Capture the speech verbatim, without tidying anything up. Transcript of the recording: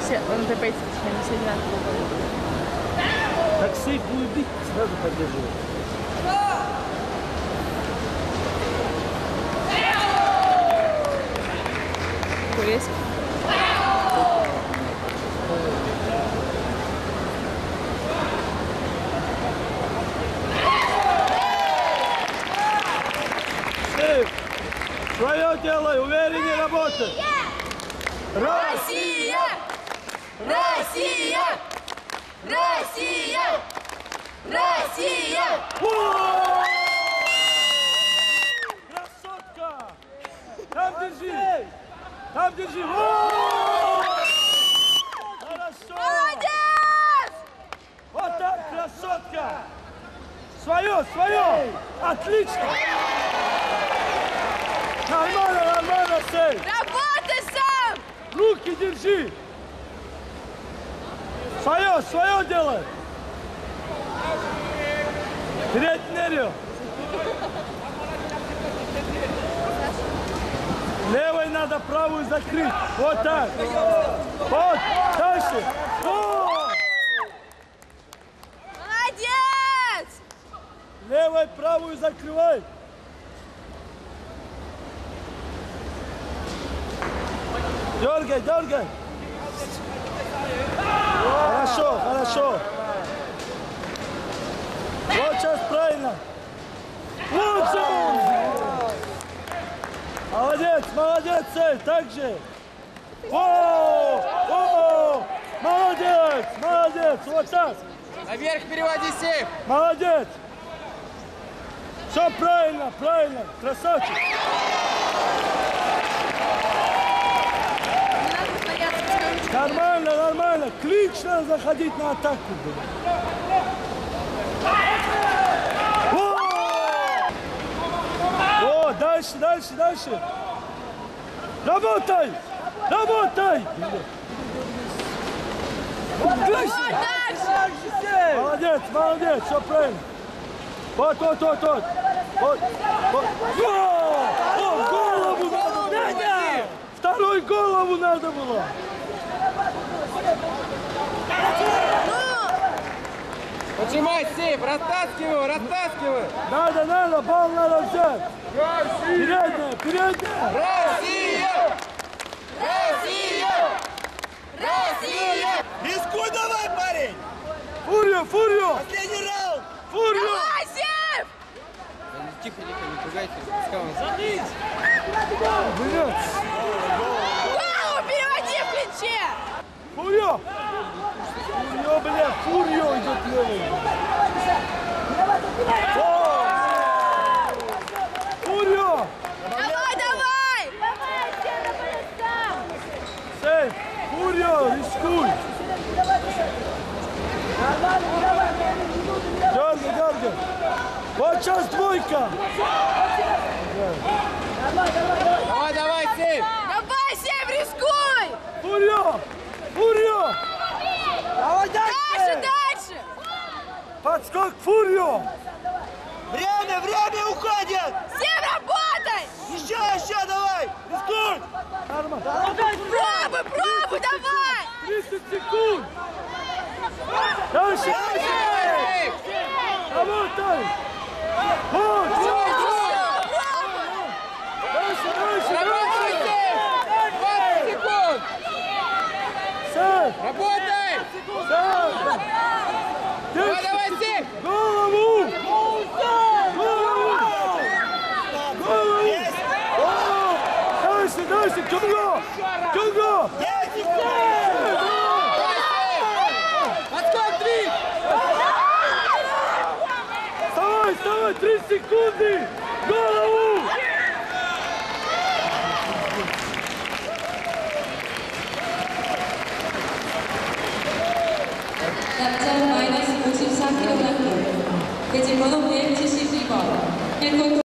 все, он это пойти, не все одинаково. Так сейф будет бить, сразу поддерживай. Резко. Сейф! Свое делай, увереннее работай! Россия! Россия! Россия! Россия! Красотка! Там держи! Там держи! Хорошо! Молодец! Вот так, красотка! Свое, свое! Отлично! Нормально, нормально, Сейф! Работай сам! Руки держи! Свое, свое делай! Вперед, Нерю! Левой надо правую закрыть. Вот так. Вот. Дальше. Вот. Молодец! Левой правую закрывай. Дергай, дергай. Хорошо, хорошо. Вот сейчас правильно. Вот же. Молодец, молодец, Сейф, так же. О, о, молодец, молодец, вот так. Наверх переводи, Сейф. Молодец. Все правильно, правильно, красавчик. Нормально, нормально. Клинч надо заходить на атаку. О, дальше, дальше, дальше. Работай! Работай! Дальше! Дальше! Молодец, молодец, все правильно. Вот, вот, вот, вот. Вот, вот. О, о, голову надо было. Второй голову надо было. Поджимай, Сейф, растаскивай его, растаскивай. Надо, надо, бал надо взять. Передняя, передняя. Россия! Россия! Россия! Рискуй давай, парень! Фурию, фурию. Последний раунд! Фурию. Давай, Сейф! Тихо, тихо, не пугайте. Пускай он Вперед. Голову переводи в клинче! Фурию. Фурию, бля, фурию идет левый. Фурию. Давай, давай! Сейф, фурию, рискуй. Дергай, дергай. Вот сейчас двойка. Давай, давай, Сейф. Давай, Сейф, рискуй! Фурию, фурию. Дальше, дальше! Подскок, фурию. Время, время уходит! Сейф, работай! Еще, еще, давай! Рискуй. Нормально. Пробуй, пробуй, давай! тридцать секунд. Дальше, дальше. Сейф. Работай. Вот, вот. Дальше, дальше, Работай, дальше. Сейф. двадцать секунд. Сейф, Работай. сейф. Давай, давай, Сейф. Голову. Голову. Голову. О, дальше, дальше. Тюнго. Тюнго. Давай, Сейф. Подскок, три. Вставай, вставай. Три секунды. Голову. 남자 마이너스 오십사 킬로그램, 대진번호 백칠십이 번.